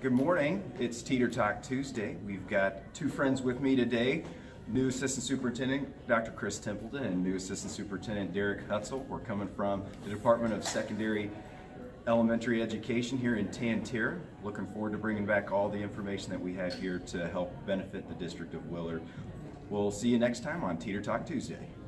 Good morning. It's Teeter Talk Tuesday. We've got two friends with me today, new Assistant Superintendent Dr. Chris Templeton and new Assistant Superintendent Derek Hutzel. We're coming from the Department of Secondary Elementary Education here in Teeter. Looking forward to bringing back all the information that we have here to help benefit the District of Willard. We'll see you next time on Teeter Talk Tuesday.